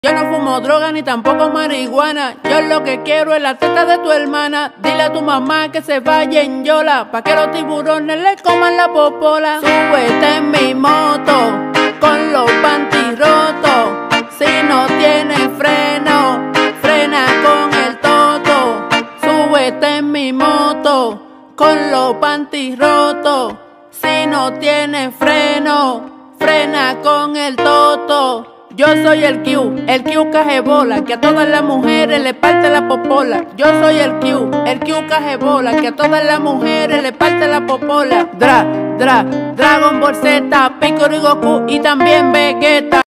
Yo no fumo droga ni tampoco marihuana. Yo lo que quiero es la teta de tu hermana. Dile a tu mamá que se vaya en yola, pa' que los tiburones le coman la popola. Súbete en mi moto con los panties rotos. Si no tienes freno, frena con el toto. Súbete en mi moto con los panties rotos. Si no tienes freno, frena con el toto. Yo soy el Q cajebola, que a todas las mujeres le parte la popola. Yo soy el Q cajebola, que a todas las mujeres le parte la popola. Dragon Ball Z, Piccolo y Goku y también Vegeta.